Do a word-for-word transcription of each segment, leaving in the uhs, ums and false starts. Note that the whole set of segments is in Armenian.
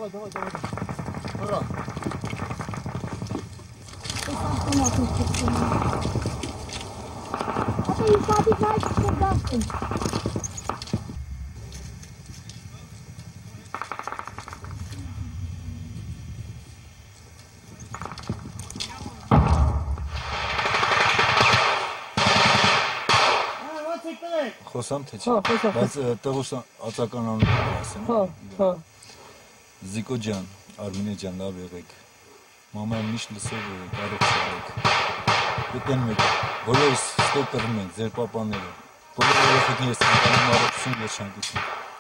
давай, давай, давай. Ура. А ты и папе знаешь, что даст. Խոսամ թե չէ, բայց տղուս ածականանում ասեմ։ Հա, հա։ Զիկո ջան, Արմինե ջան, լավ եղեք։ Մամայում միշտ լսող եք, կարող շարեք։ Գտնում եք, բոլորս ստոպ կռում ենք, ձեր պապաները։ Բոլոր երեխեքին ես անում առողջություն եւ շանկություն։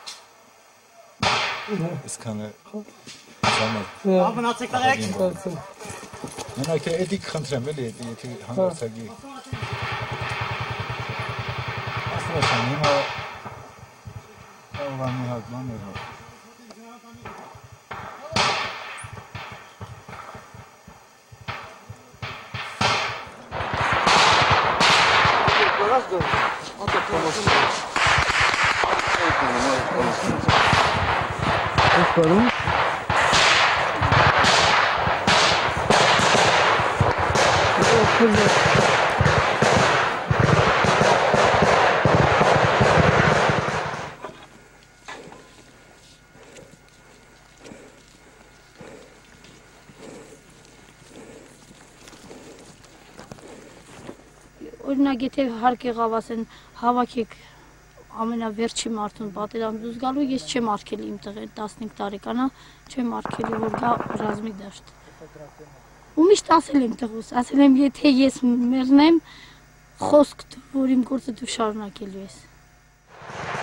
Այսքանը համար։ Ամնացեք եք։ Մենակ էդիկ խնդրեմ էլի, եթե հանգարցակի։ Ասում հիմա Ալլահի հակման էր։ Гораздо вот это полностью. Второй. Օրինակ եթե հարկ եղավ ասեն հավաքեք ամենավերջի մարդուն պատերազմ գալու, ես չեմ արգելի իմ տղեն տասնհինգ տարեկանա, չեմ արգելի որ գա ռազմի դաշտ։ Ու միշտ ասել եմ տղուս, ասել եմ եթե ես մեռնեմ, խոսք որ իմ գործը դու շարունակելու ես։